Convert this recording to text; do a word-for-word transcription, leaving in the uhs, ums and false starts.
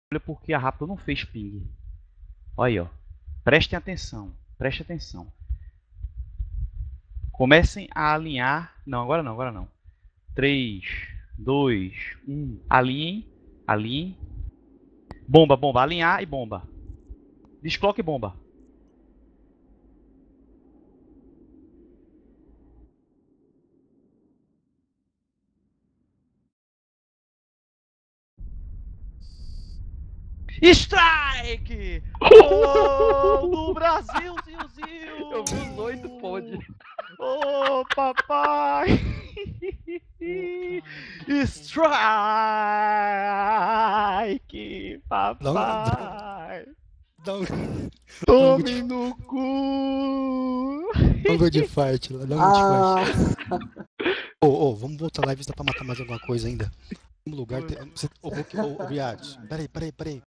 porque a Raptor não fez ping. Olha aí, ó. Prestem atenção. Prestem atenção. Comecem a alinhar. Não, agora não, agora não. três, dois, um. Alinhem. Alinhem. Bomba, bomba. Alinhar e bomba. Descloque e bomba. Strike! Gol do Brasil, Zil, Zil! Eu vi os oito pod. Ô, papai! Strike! Papai! Dá um, Tome no cu! dá um gol de fight lá, dá um gol Ah, de fight. Ô, ô, vamos voltar lá e ver se dá pra matar mais alguma coisa ainda. No lugar tem. Você, ô, ô, ô, ô, Biatos, peraí, peraí, peraí.